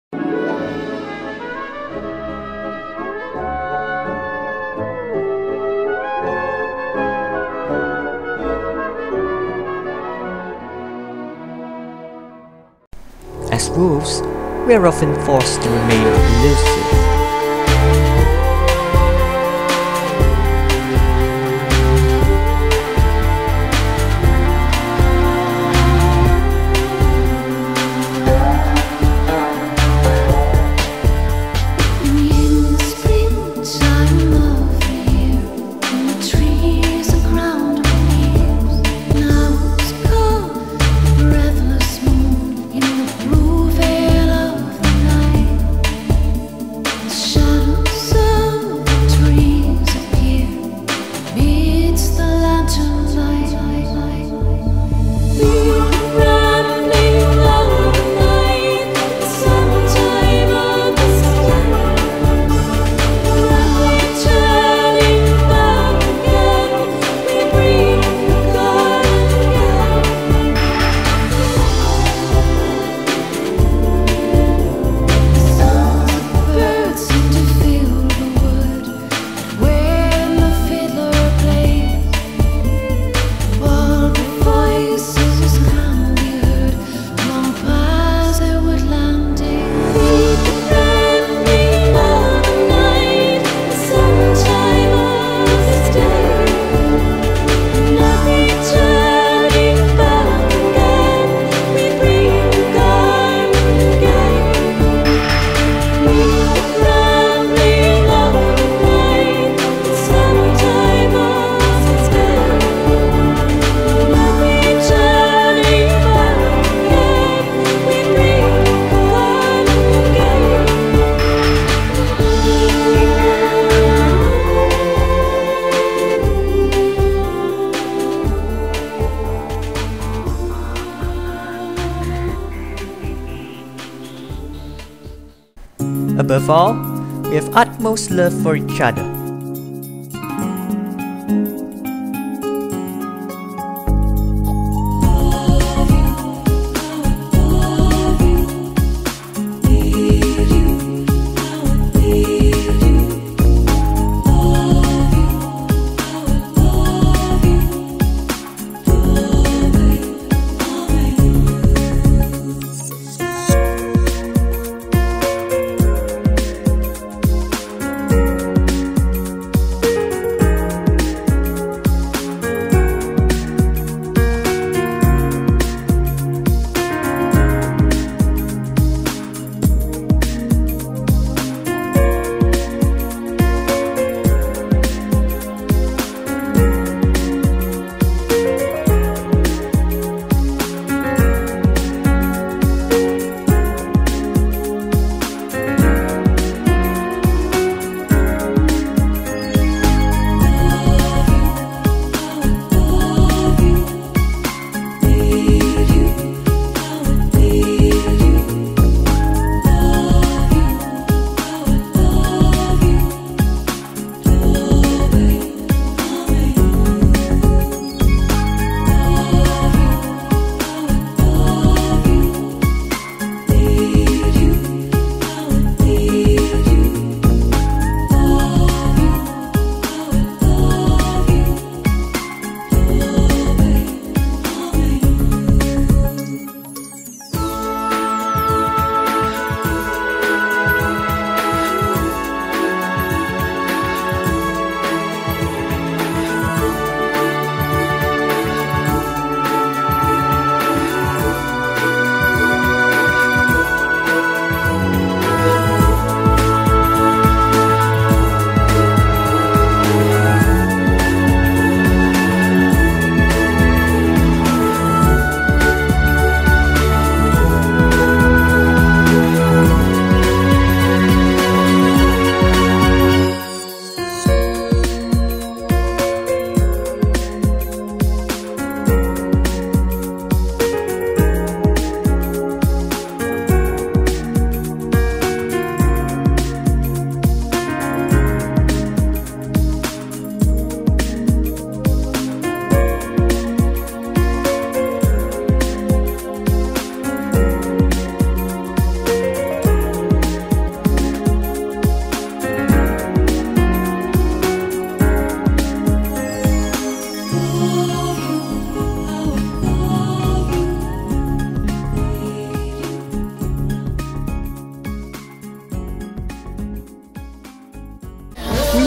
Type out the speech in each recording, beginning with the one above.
As wolves, we are often forced to remain elusive. Above all, we have utmost love for each other.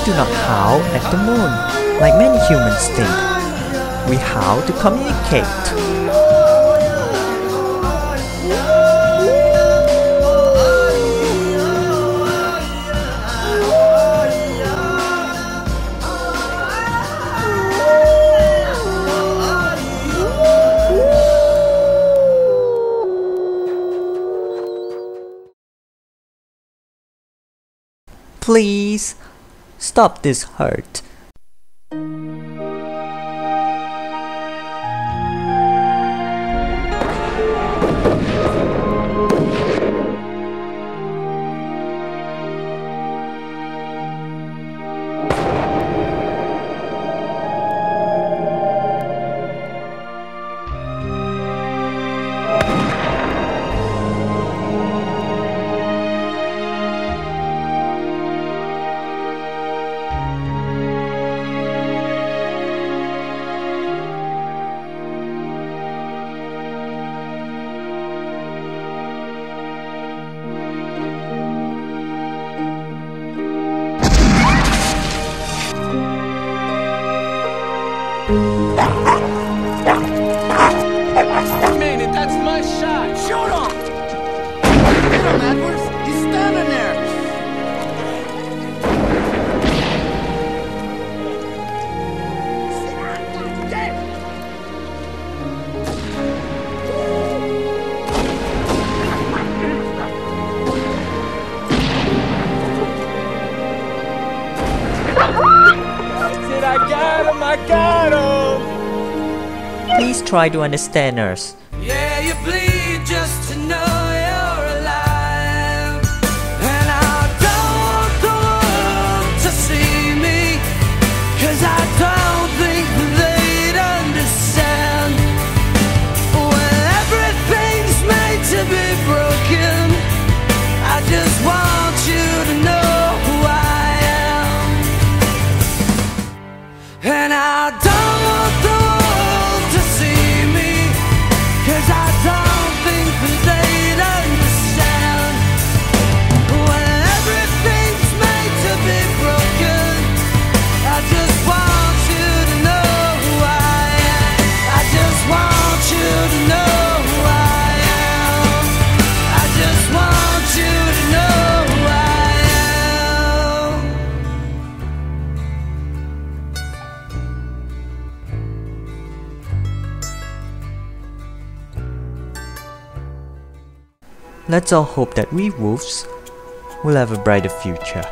do not howl at the moon, like many humans think. We howl to communicate. Please, stop this hurt. Man, that's my shot! Shoot him! Hit him, Edwards! He's standing there! That's it, I got him! I got him! Please try to understand us. Yeah, you bleed just to know you're alive. And I don't want the world to see me, 'cause I don't think they'd understand. When everything's made to be broken, I just want you to know who I am. And I don't want the world to see me, 'cause I don't think that they'd understand. When everything's made to be broken, I just want you to know who I am. I just want you to know who I am. I just want you to know who I am. Let's all hope that we wolves will have a brighter future.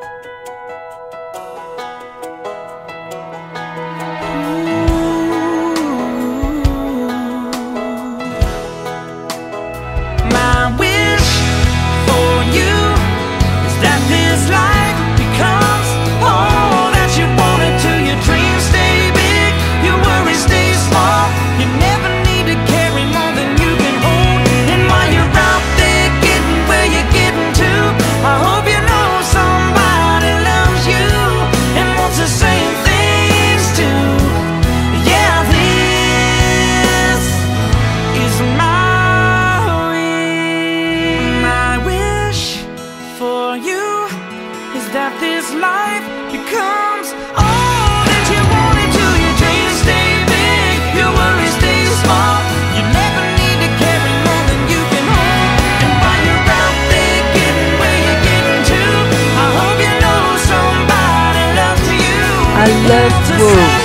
My wish for you is that this life becomes all that you want it to. Your dreams stay big, your worries stay small. You never need to carry more than you can hold. And while you're out there getting where you're getting to, I hope you know somebody loves you and wants the same things too. Yeah, this is my wish for you is that this life becomes all that you want it to. Your dreams stay big, your worries stay small. You never need to carry more than you can hold. And while you're out there getting where you're getting to, I hope you know somebody loves you. I love wolves.